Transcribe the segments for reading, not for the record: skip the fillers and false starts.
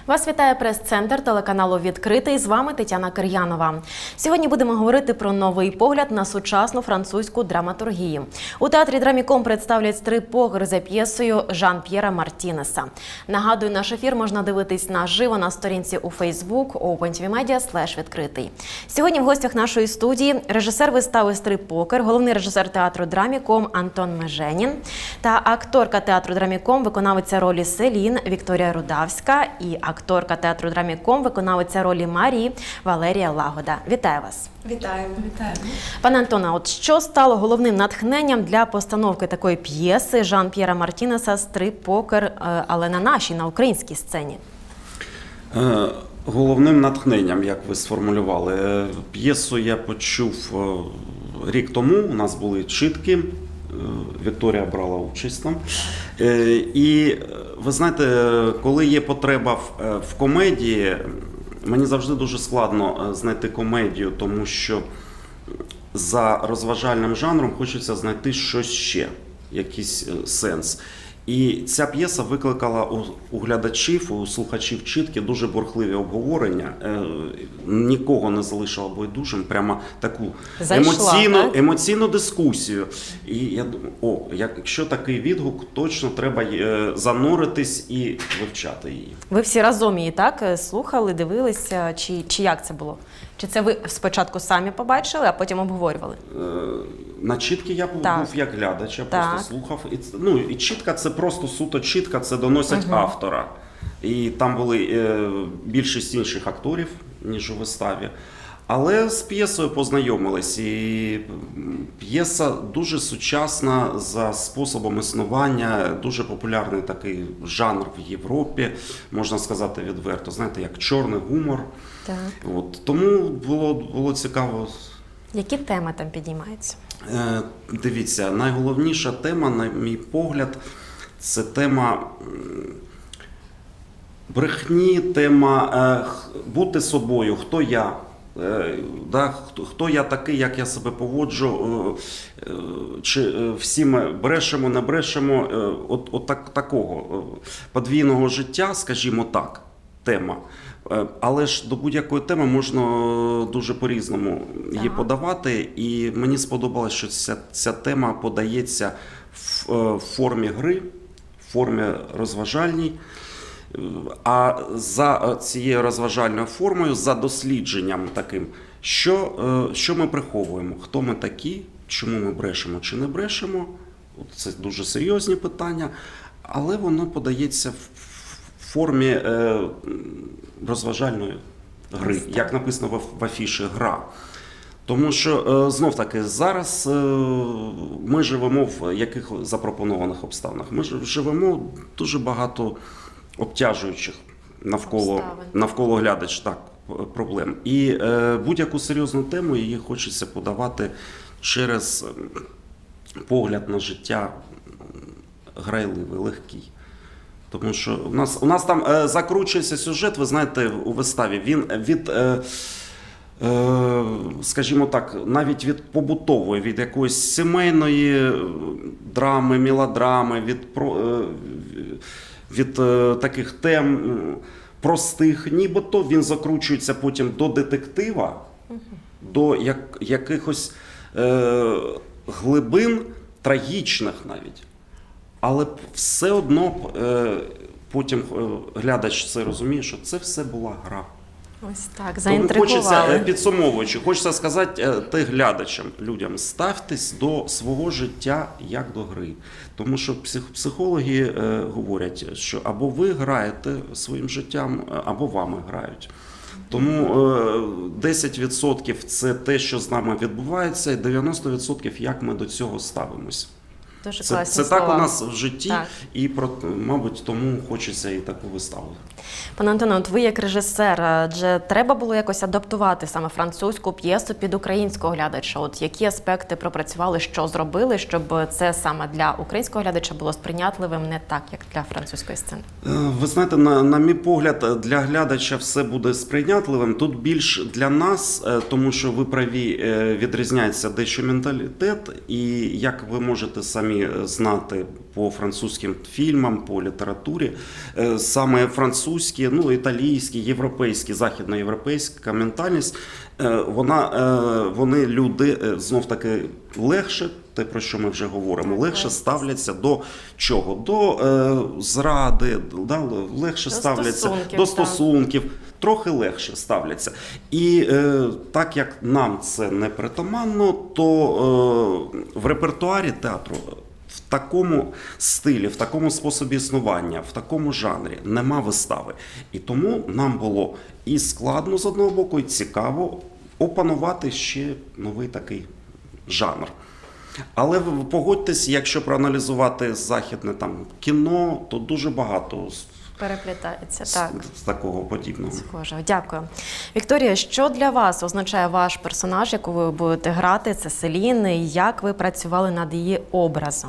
Вас вітає прес-центр телеканалу «Відкритий». З вами Тетяна Кир'янова. Сьогодні будемо говорити про новий погляд на сучасну французьку драматургію. У театрі «Драміком» представлять стрип-покер за п'єсою Жан-П'єра Мартінеса. Нагадую, наш ефір можна дивитись наживо на сторінці у Facebook opentvmedia/відкритий. Сьогодні в гостях нашої студії режисер вистави «Стрип-покер», головний режисер театру «Драміком» Антон Меженін та акторка театру «Драміком», виконавиця ролі Селін Вікторія Рудавська і акторка театру «Драміком», виконавиця ролі Марі Валерія Лагода. Вітаю вас! Вітаємо. Вітаємо. Пане Антоне, от що стало головним натхненням для постановки такої п'єси Жан-П'єра Мартінеса «Стрип-покер», але на нашій, на українській сцені? Головним натхненням, як ви сформулювали, п'єсу я почув рік тому, у нас були читки, Вікторія брала участь там. І ви знаєте, коли є потреба в комедії, мені завжди дуже складно знайти комедію, тому що за розважальним жанром хочеться знайти щось ще, якийсь сенс. І ця п'єса викликала у глядачів, у слухачів читки дуже бурхливі обговорення. Нікого не залишила байдужим, прямо таку емоційну дискусію. І я думаю, якщо такий відгук, точно треба зануритись і вивчати її. Ви всі разом її, так, слухали, дивилися, чи як це було? Чи це ви спочатку самі побачили, а потім обговорювали? На читки я був як глядач, я просто слухав. І читка – це просто суто читка, це доносять автора. І там були більшість інших акторів, ніж у виставі. Але з п'єсою познайомились, і п'єса дуже сучасна за способом існування, дуже популярний такий жанр в Європі, можна сказати відверто, знаєте, як чорний гумор. Так. Тому було цікаво. Які теми там підіймаються? Дивіться, найголовніша тема, на мій погляд, це тема брехні, тема бути собою, хто я. Хто я такий, як я себе поводжу, чи всі ми брешемо, не брешемо, такого подвійного життя, скажімо так, тема. Але ж до будь-якої теми можна дуже по-різному її подавати, і мені сподобалось, що ця тема подається в формі гри, в формі розважальній. А за цією розважальною формою, за дослідженням таким, що ми приховуємо, хто ми такі, чому ми брешемо чи не брешемо, це дуже серйозні питання, але воно подається в формі розважальної гри, як написано в афіші «Гра». Тому що, знов-таки, зараз ми живемо в яких запропонованих обставинах. Ми живемо дуже багато обтяжуючих навколо глядач проблем. І будь-яку серйозну тему її хочеться подавати через погляд на життя грайливий, легкий. Тому що у нас там закручується сюжет, ви знаєте, у виставі. Він від, скажімо так, навіть від побутової, від якоїсь сімейної драми, мелодрами, від таких тем простих, нібито він закручується потім до детектива, до якихось глибин, трагічних навіть. Але все одно потім глядач це розуміє, що це все була гра. Ось так, заінтригували. Тому хочеться, підсумовуючи, хочеться сказати глядачам, людям, ставтесь до свого життя як до гри. Тому що психологи говорять, що або ви граєте своїм життям, або вами грають. Тому 10% – це те, що з нами відбувається, і 90% – як ми до цього ставимося. Це так у нас в житті, і, мабуть, тому хочеться і таку виставу. Пане Антоне, от ви як режисер, адже треба було якось адаптувати саме французьку п'єсу під українського глядача? От які аспекти пропрацювали, що зробили, щоб це саме для українського глядача було сприйнятливим не так, як для французької сцени? Ви знаєте, на мій погляд, для глядача все буде сприйнятливим. Тут більш для нас, тому що ви праві, відрізняється дещо менталітет, і як ви можете самі самі знати по французьким фільмам, по літературі, саме французькі, ну, італійські, європейські, західноєвропейська ментальність, вони люди, знов-таки, легше, те, про що ми вже говоримо, легше ставляться до чого? До зради, да, легше ставляться до стосунків, трохи легше ставляться. І так як нам це не притаманно, то в репертуарі театру в такому стилі, в такому способі існування, в такому жанрі нема вистави. І тому нам було і складно з одного боку, і цікаво опанувати ще новий такий жанр. Але погодьтесь, якщо проаналізувати західне там кіно, то дуже багато переплітається, з такого подібного. Схоже. Дякую. Вікторія, що для вас означає ваш персонаж, яку ви будете грати? Це Селін. І як ви працювали над її образом?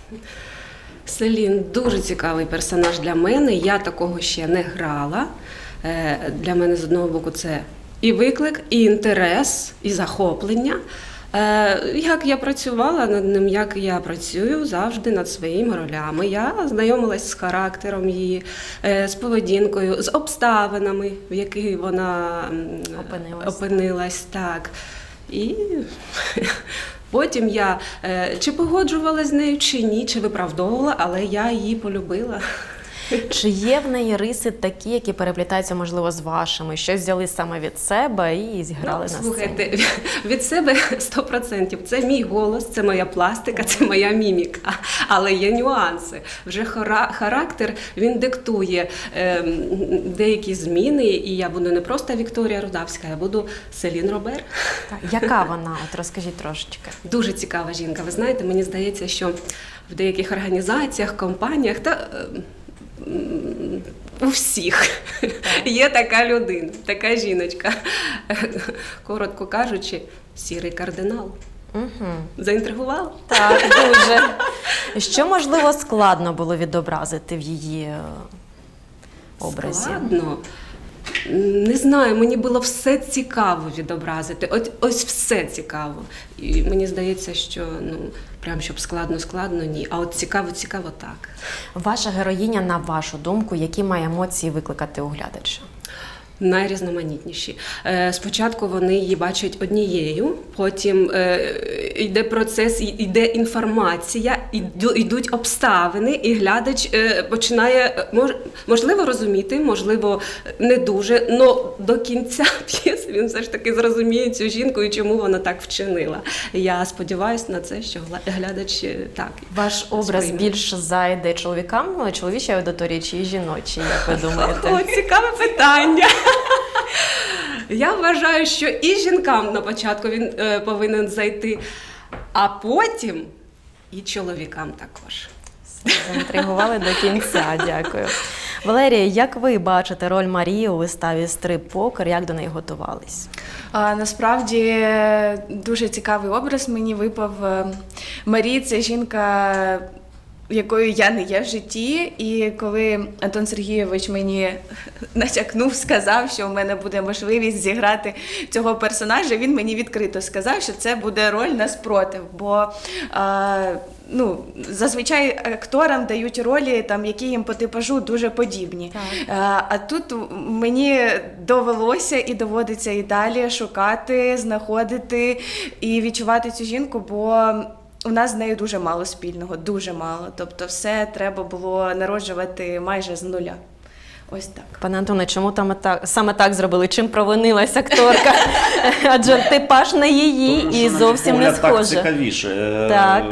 Селін дуже цікавий персонаж для мене. Я такого ще не грала. Для мене, з одного боку, це і виклик, і інтерес, і захоплення. Як я працювала над ним, як я працюю завжди над своїми ролями. Я знайомилась з характером її, з поведінкою, з обставинами, в яких вона опинилась. Так. І потім я чи погоджувалася з нею, чи ні, чи виправдовувала, але я її полюбила. Чи є в неї риси такі, які переплітаються, можливо, з вашими? Щось взяли саме від себе і зіграли на сцені? Слухайте, від себе 100%. Це мій голос, це моя пластика, це моя міміка. Але є нюанси. Вже характер, він диктує деякі зміни, і я буду не просто Вікторія Рудавська, я буду Селін Робер. Яка вона? От розкажіть трошечки. Дуже цікава жінка. Ви знаєте, мені здається, що в деяких організаціях, компаніях у всіх є така людина, така жіночка. Коротко кажучи, сірий кардинал. Заінтригувала? Так, дуже. Що, можливо, складно було відобразити в її образі? Складно? Не знаю, мені було все цікаво відобразити. Ось все цікаво. І мені здається, що прям щоб складно, ні. А от цікаво так. Ваша героїня, на вашу думку, які має емоції викликати у глядача? Найрізноманітніші. Спочатку вони її бачать однією, потім йде процес, йде інформація, йдуть обставини, і глядач починає, можливо, розуміти, можливо, не дуже, але до кінця п'єси він все ж таки зрозуміє цю жінку і чому вона так вчинила. Я сподіваюся на це, що глядач так. Ваш образ більш зайде чоловікам, чоловічій аудиторії чи жіночій, як ви думаєте? О, цікаве питання. Я вважаю, що і жінкам на початку він повинен зайти, а потім і чоловікам також. Заінтригували до кінця, дякую. Валерія, як ви бачите роль Марії у виставі «Стрип-покер», як до неї готувались? Насправді дуже цікавий образ мені випав. Марія – це жінка, якою я не є в житті, і коли Антон Сергійович мені натякнув, сказав, що в мене буде можливість зіграти цього персонажа, він мені відкрито сказав, що це буде роль на спротив, бо зазвичай акторам дають ролі, які їм по типажу дуже подібні. А тут мені довелося і доводиться і далі шукати, знаходити і відчувати цю жінку, бо у нас з нею дуже мало спільного, дуже мало. Тобто все треба було народжувати майже з нуля. Ось так. Пане Антоне, чому саме так зробили? Чим провинилась акторка? Адже типаж не її і зовсім не схоже. Так цікавіше. Так.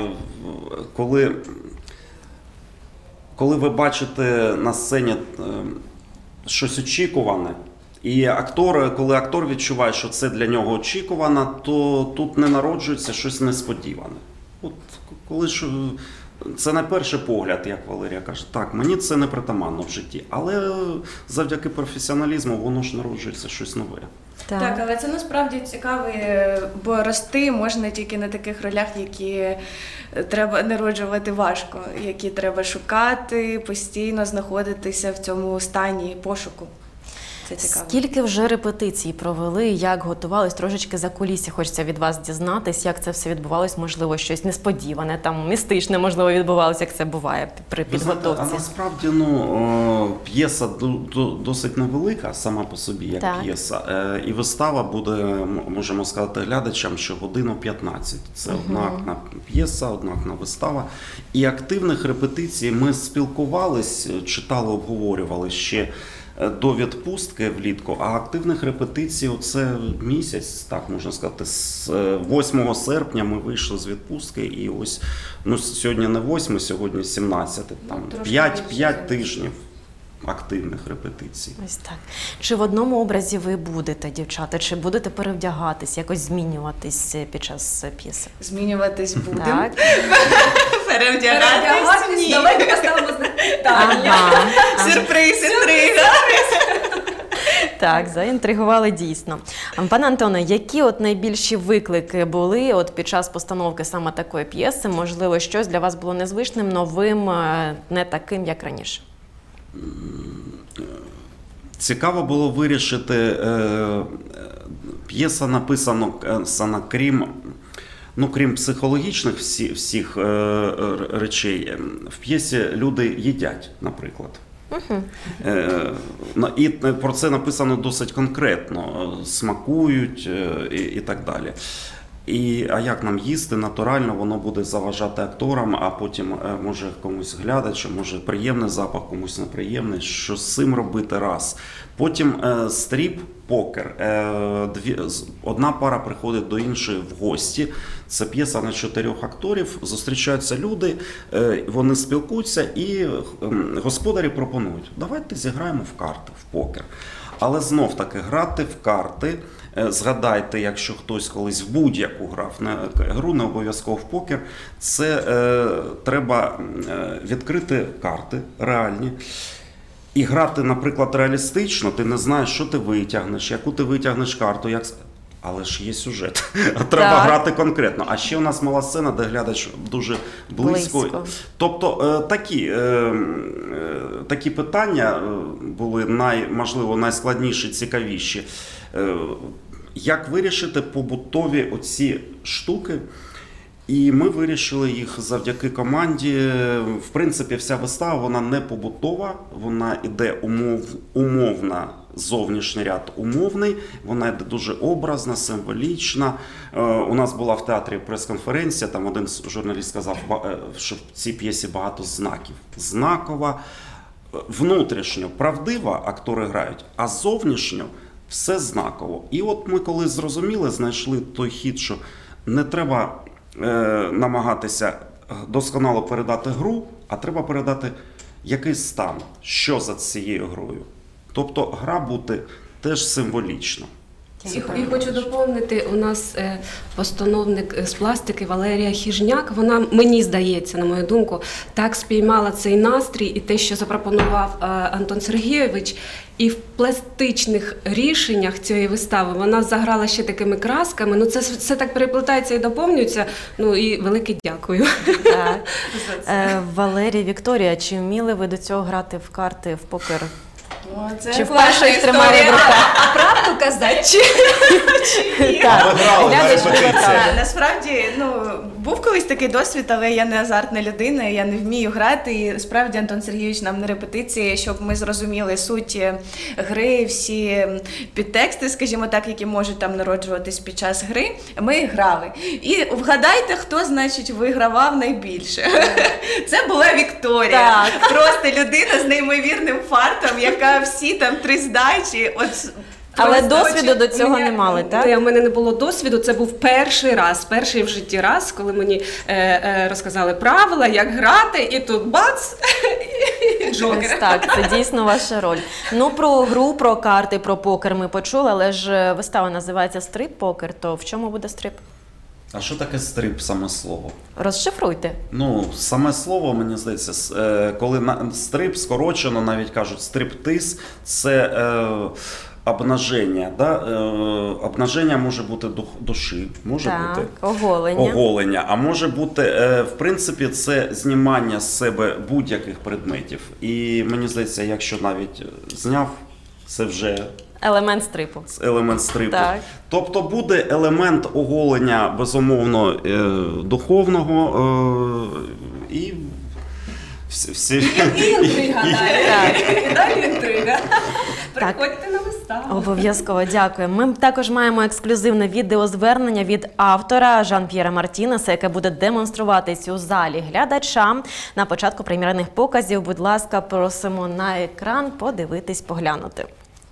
Коли ви бачите на сцені щось очікуване, і коли актор відчуває, що це для нього очікувано, то тут не народжується щось несподіване. От коли ж це на перший погляд, як Валерія каже, так, мені це не притаманно в житті, але завдяки професіоналізму воно ж народжується щось нове. Так, але це насправді цікаво, бо рости можна тільки на таких ролях, які треба народжувати важко, які треба шукати, постійно знаходитися в цьому стані пошуку. Це цікаво. Скільки вже репетицій провели, як готувались, трошечки за кулісся хочеться від вас дізнатись, як це все відбувалось, можливо, щось несподіване, там містичне, можливо, відбувалося, як це буває при Ви знаєте, підготовці. а насправді п'єса досить невелика сама по собі, як Так. п'єса. І вистава буде, можемо сказати, глядачам, що годину 15. Це одна п'єса, одна вистава. І активних репетицій ми спілкувались, читали, обговорювали ще до відпустки влітку, а активних репетицій це місяць, так можна сказати, з 8 серпня ми вийшли з відпустки і ось, сьогодні не 8, сьогодні 17, там 5 тижнів активних репетицій. Ось так. Чи в одному образі ви будете, дівчата, чи будете перевдягатись, якось змінюватись під час п'єси? Змінюватись будемо. Так. Перевдягатись? Ні. Давайте поставимо питання. Ага. Сюрприз, інтрига. Так, заінтригували дійсно. Пане Антоне, які найбільші виклики були під час постановки саме такої п'єси? Можливо, щось для вас було незвичним, новим, не таким, як раніше? Цікаво було вирішити, п'єса написана крім психологічних всіх речей, в п'єсі люди їдять, наприклад. І про це написано досить конкретно, смакують і так далі. А як нам їсти, натурально воно буде заважати акторам, а потім може комусь глядачу, може приємний запах, комусь неприємний, що з цим робити раз. Потім стріп-покер. Одна пара приходить до іншої в гості. Це п'єса на 4 акторів, зустрічаються люди, вони спілкуються і господарі пропонують: давайте зіграємо в карти, в покер. Але знов-таки грати в карти, згадайте, якщо хтось колись в будь-яку грав гру, не обов'язково в покер, це треба відкрити карти реальні і грати, наприклад, реалістично, ти не знаєш, що ти витягнеш, яку ти витягнеш карту, але ж є сюжет, треба грати конкретно. А ще у нас мала сцена, де глядач дуже близько. Тобто такі питання були, можливо, найскладніші, цікавіші. Як вирішити побутові оці штуки? І ми вирішили їх завдяки команді. В принципі, вся вистава, вона не побутова, вона йде умовна, зовнішній ряд умовний, вона йде дуже образна, символічна. У нас була в театрі прес-конференція, там один журналіст сказав, що в цій п'єсі багато знаків. Знакова, внутрішньо правдива актори грають, а зовнішньо все знаково. І от ми коли зрозуміли, знайшли той хід, що не треба намагатися досконало передати гру, а треба передати якийсь стан, що за цією грою. Тобто гра бути теж символічна. І хочу доповнити, у нас постановник з пластики Валерія Хіжняк, вона, мені здається, на мою думку, так спіймала цей настрій і те, що запропонував Антон Сергійович, і в пластичних рішеннях цієї вистави вона заграла ще такими красками, це все так переплетається і доповнюється, і велике дякую. Так. Валерія, Вікторія, чи вміли ви до цього грати в карти, в покер? Чи вперше їх тримали в руках? А правду казати? Так. Насправді, був колись такий досвід, але я не азартна людина, я не вмію грати. І справді Антон Сергійович нам на репетиції, щоб ми зрозуміли суть гри, всі підтексти, скажімо так, які можуть там народжуватись під час гри, ми грали. І вгадайте, хто, значить, вигравав найбільше. Це була Вікторія. Просто людина з неймовірним фартом, яка всі там 3 здачі. Але досвіду до цього не мали, так? У мене не було досвіду, це був перший в житті раз, коли мені розказали правила, як грати, і тут бац, і джокер. Так, це дійсно ваша роль. Про гру, про карти, про покер ми почули, але ж вистава називається «Стрип-покер», то в чому буде стрип? А що таке стрип, саме слово? Розшифруйте. Саме слово, мені здається, коли стрип скорочено, навіть кажуть стриптиз, це обнаження. Да? Обнаження може бути душі, може бути оголення, а може бути, в принципі, це знімання з себе будь-яких предметів. І мені здається, якщо навіть зняв Це вже Елемент стрипу. елемент стрипу. Так. Тобто буде елемент оголення, безумовно, духовного і всі. Інтрига далі. Далі інтрига. Так. Приходьте на виставу. Обов'язково, дякую. Ми також маємо ексклюзивне відеозвернення від автора Жан-П'єра Мартінеса, яке буде демонструватись у залі глядачам на початку прем'єрних показів. Будь ласка, просимо на екран подивитись, поглянути.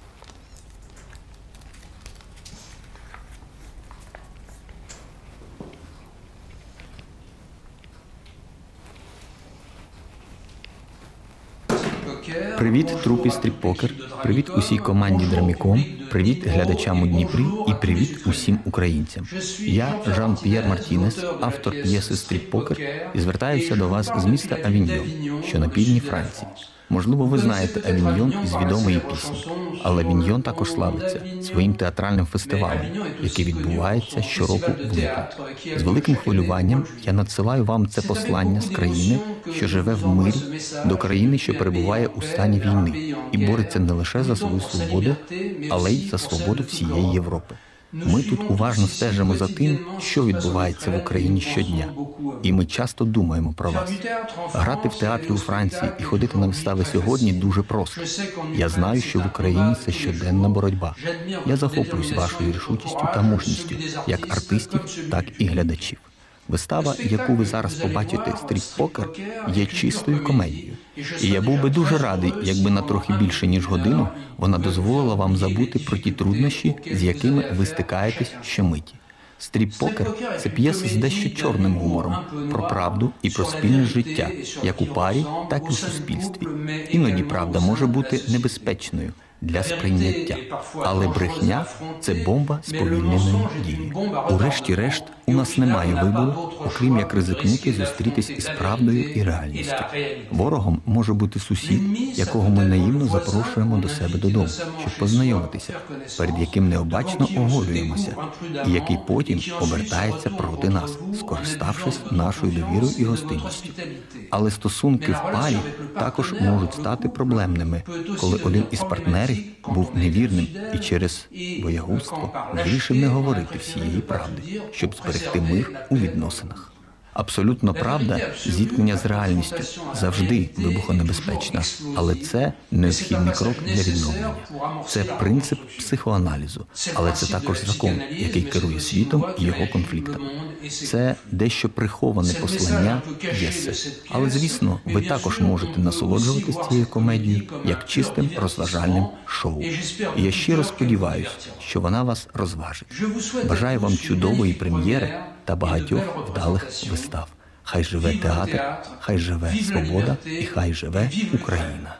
Привіт, трупі стріп-покер, привіт усій команді Драміком, привіт глядачам у Дніпрі і привіт усім українцям. Я Жан-П'єр Мартінес, автор п'єси «Стріп-покер» і звертаюся до вас з міста Авіньйон, що на півдні Франції. Можливо, ви знаєте Авіньйон із відомої пісні, але Авіньйон також славиться своїм театральним фестивалем, який відбувається щороку в липні. З великим хвилюванням я надсилаю вам це послання з країни, що живе в мирі, до країни, що перебуває у стані війни і бореться не лише за свою свободу, але й за свободу всієї Європи. Ми тут уважно стежимо за тим, що відбувається в Україні щодня. І ми часто думаємо про вас. Грати в театрі у Франції і ходити на вистави сьогодні дуже просто. Я знаю, що в Україні це щоденна боротьба. Я захоплююсь вашою рішучістю та мужністю, як артистів, так і глядачів. Вистава, яку ви зараз побачите, «Стріп-покер», є чистою комедією. І я був би дуже радий, якби на трохи більше, ніж годину, вона дозволила вам забути про ті труднощі, з якими ви стикаєтесь щомиті. «Стріп-покер» – це п'єса з дещо чорним гумором, про правду і про спільне життя, як у парі, так і в суспільстві. Іноді правда може бути небезпечною для сприйняття. Але брехня – це бомба сповільненої дії. Урешті-решт, у нас немає вибору, окрім як ризикнути зустрітись із правдою і реальністю. Ворогом може бути сусід, якого ми наївно запрошуємо до себе додому, щоб познайомитися, перед яким необачно оголюємося, і який потім обертається проти нас, скориставшись нашою довірою і гостинністю. Але стосунки в парі також можуть стати проблемними, коли один із партнерів був невірним і через боягузтво вирішив не говорити всієї правди, щоб зберегти мир у відносинах. Абсолютно правда, зіткнення з реальністю завжди вибухонебезпечна, але це необхідний крок для відновлення. Це принцип психоаналізу, але це також закон, який керує світом і його конфліктами. Це дещо приховане послання п'єси. Але, звісно, ви також можете насолоджуватись цією комедією як чистим розважальним шоу. І я щиро сподіваюся, що вона вас розважить. Бажаю вам чудової прем'єри та багатьох вдалих вистав. Хай живе театр, хай живе свобода і хай живе Україна.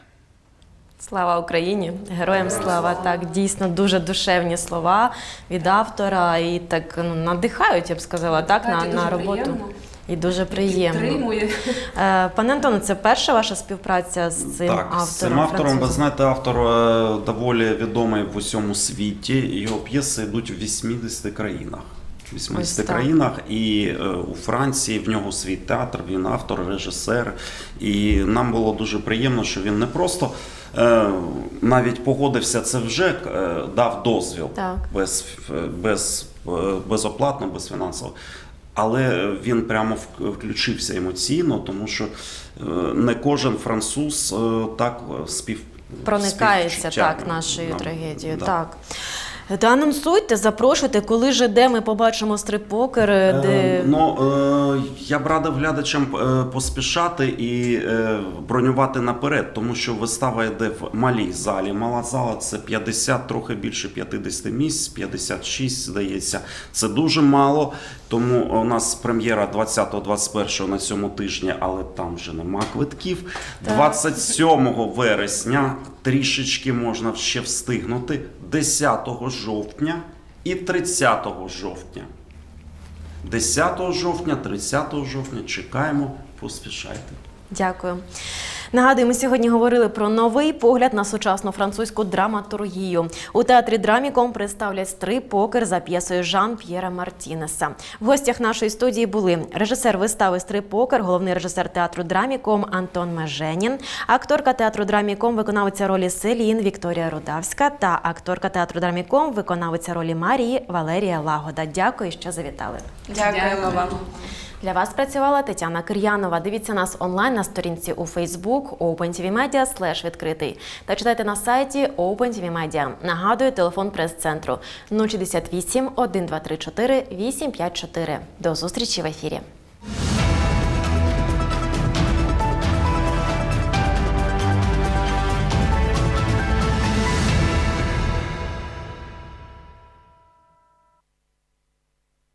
Слава Україні! Героям слава! Так, дійсно, дуже душевні слова від автора і так надихають, я б сказала, так, на роботу. Приємно. І дуже приємно. Підтримує. Пане Антоне, це перша ваша співпраця з цим автором? Так, з цим автором, ви французом? знаєте, автор доволі відомий в усьому світі. Його п'єси йдуть в 80 країнах. В 80 країнах, і у Франції в нього свій театр, він автор, режисер. І нам було дуже приємно, що він не просто навіть погодився, це вже дав дозвіл безоплатно, без фінансово. Але він прямо включився емоційно, тому що не кожен француз так проникається так нашою трагедією. Да. Так. Та анонсуйте, запрошуйте, коли ж, де ми побачимо «Стріп-покер», де... Я б радив глядачам поспішати і бронювати наперед, тому що вистава йде в малій залі. Мала зала – це 50, трохи більше 50 місць, 56, здається. Це дуже мало, тому у нас прем'єра 20-21 на цьому тижні, але там вже нема квитків. 27 вересня трішечки можна ще встигнути, 10 жовтня і 30 жовтня. 10 жовтня, 30 жовтня чекаємо, поспішайте. Дякую. Нагадую, ми сьогодні говорили про новий погляд на сучасну французьку драматургію. У театрі Драміком представлять стрип-покер за п'єсою Жан-П'єра Мартінеса. В гостях нашої студії були режисер вистави «Стрип-покер», головний режисер театру Драміком Антон Меженін, акторка театру Драміком, виконавиця ролі Селін Вікторія Рудавська та акторка театру Драміком, виконавиця ролі Марії Валерія Лагода. Дякую, що завітали. Дякуємо вам. Для вас працювала Тетяна Кир'янова. Дивіться нас онлайн на сторінці у Facebook opentvmedia/відкритий та читайте на сайті Open TV Media. Нагадую, телефон прес-центру 068 1234 854. До зустрічі в ефірі.